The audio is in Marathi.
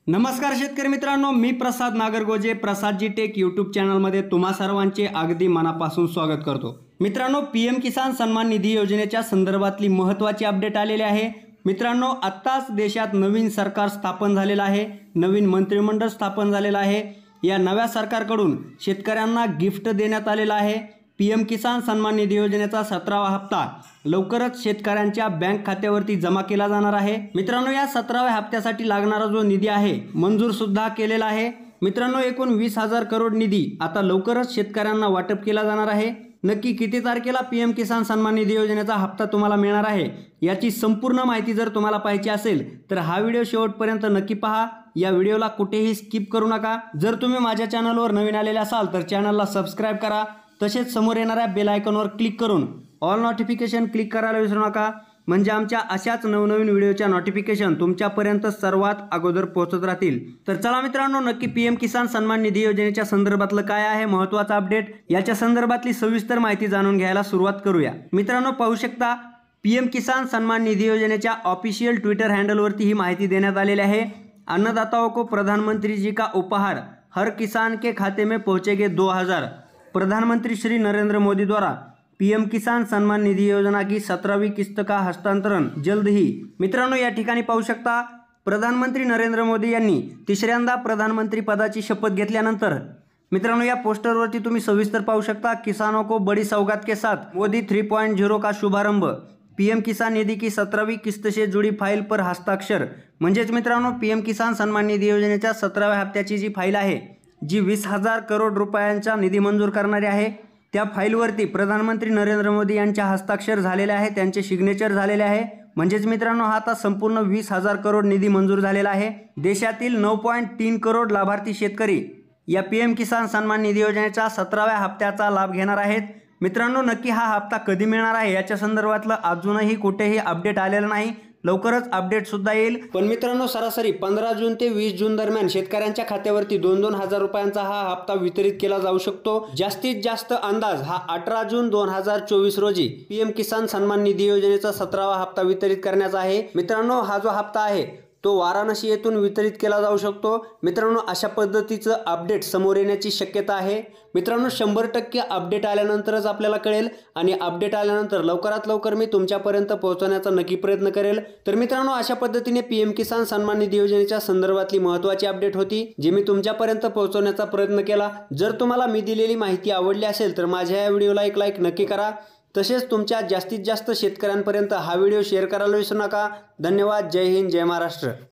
नमस्कार शेतकरी मित्रांनो, मी प्रसाद नागरगोजे प्रसादजी टेक यूट्यूब चॅनलमध्ये तुम्हा सर्वांचे अगदी मनापासून स्वागत करतो। मित्रांनो, पीएम किसान सन्मान निधी योजनेच्या संदर्भातली महत्त्वाची अपडेट आलेली आहे। मित्रांनो, आत्ताच देशात नवीन सरकार स्थापन झालेलं आहे, नवीन मंत्रिमंडळ स्थापन झालेलं आहे। या नव्या सरकारकडून शेतकऱ्यांना गिफ्ट देण्यात आलेलं आहे। पीएम किसान सन्मान निधी योजनेचा 17वा हप्ता लवकरच शेतकऱ्यांच्या बँक खात्यावरती जमा केला जाणार आहे। मित्रांनो, या 17व्या हप्त्यासाठी लागणारा जो निधी आहे मंजूर सुद्धा केलेला आहे। मित्रांनो, एकूण 20,000 करोड निधी आता लवकरच शेतकऱ्यांना वाटप केला जाणार आहे। नक्की किती तारखेला पीएम किसान सन्मान निधी योजनेचा हप्ता तुम्हाला मिळणार आहे याची संपूर्ण माहिती जर तुम्हाला पाहिजे असेल तर हा व्हिडिओ शेवटपर्यंत नक्की पहा। या व्हिडिओला कुठेही स्किप करू नका। जर तुम्ही माझ्या चॅनलवर नवीन आलेले असाल तर चॅनलला सबस्क्राइब करा, तसेच समोर येणाऱ्या बेल आयकॉनवर क्लिक करून ऑल नोटिफिकेशन क्लिक करायला विसरू नका, म्हणजे आमच्या अशाच नवनवीन व्हिडिओच्या नोटिफिकेशन तुमच्यापर्यंत सर्वात अगोदर पोहोचत राहतील। तर चला मित्रांनो, नक्की पीएम किसान सन्मान निधी योजनेच्या संदर्भातलं काय आहे महत्त्वाचं अपडेट याच्या संदर्भातली सविस्तर माहिती जाणून घ्यायला सुरुवात करूया। मित्रांनो, पाहू शकता पीएम किसान सन्मान निधी योजनेच्या ऑफिशियल ट्विटर हँडलवरती ही माहिती देण्यात आलेली आहे। अन्नदाताओं को प्रधानमंत्री जी का उपहार, हर किसान के खाते में पहुंचेंगे 2,000। प्रधानमंत्री श्री नरेंद्र मोदी द्वारा पीएम किसान सन्मान निधि योजना की 17वीं किस्त का हस्तांतरण जल्द ही। मित्रांनो, या ठिकाणी पाहू शकता प्रधानमंत्री नरेंद्र मोदी यांनी तिसऱ्यांदा प्रधानमंत्री पदाची शपथ घेतल्यानंतर मित्रांनो या पोस्टरवरती तुम्ही सविस्तर पाहू शकता, किसानों को बड़ी सौगात के साथ मोदी 3.0 का शुभारंभ, पीएम किसान निधि की 17वीं किस्त से जुड़ी फाइल पर हस्ताक्षर। म्हणजेच मित्रांनो, पीएम किसान सन्मान निधी योजनेच्या 17व्या हप्त्याची जी फाइल आहे जी 20,000 करोड रुपयांचा निधी मंजूर करणारी आहे, त्या फाईलवरती प्रधानमंत्री नरेंद्र मोदी यांच्या हस्ताक्षर झालेले आहे, त्यांचे सिग्नेचर झालेले आहे। म्हणजेच मित्रांनो, हा आता संपूर्ण 20,000 करोड निधी मंजूर झालेला आहे। देशातील 9.3 करोड लाभार्थी शेतकरी या पीएम किसान सन्मान निधी योजनेच्या 17व्या हप्त्याचा लाभ घेणार आहेत। मित्रांनो, नक्की हा हप्ता कधी मिळणार आहे याच्या संदर्भातलं अजूनही कुठेही अपडेट आलेलं नाही, लवकरच अपडेट सुद्धा येईल। पण मित्रांनो, सरासरी 15 जून ते 20 जून दरम्यान शेतकऱ्यांच्या खात्यावरती 2-2 हजार रुपयांचा हा हप्ता वितरित केला जाऊ शकतो। जास्तीत जास्त अंदाज हा 18 जून 2024 रोजी पीएम किसान सन्मान निधी योजनेचा 17वा हप्ता वितरित करण्याचा आहे। मित्रांनो, हा जो हप्ता आहे तो वाराणसी येथून वितरित केला जाऊ शकतो। मित्रांनो, अशा पद्धतीचं अपडेट समोर येण्याची शक्यता आहे। मित्रांनो, 100% अपडेट आल्यानंतरच आपल्याला कळेल आणि अपडेट आल्यानंतर लवकरात लवकर मी तुमच्यापर्यंत पोहोचवण्याचा नक्की प्रयत्न करेल। तर मित्रांनो, अशा पद्धतीने पीएम किसान सन्मान निधी योजनेच्या संदर्भातली महत्त्वाची अपडेट होती जी मी तुमच्यापर्यंत पोहोचवण्याचा प्रयत्न केला। जर तुम्हाला मी दिलेली माहिती आवडली असेल तर माझ्या या व्हिडिओला एक लाईक नक्की करा, तसेच तुमच्या जास्तीत जास्त शेतकऱ्यांपर्यंत हा व्हिडिओ शेअर करायला विसरू नका। धन्यवाद। जय हिंद, जय महाराष्ट्र।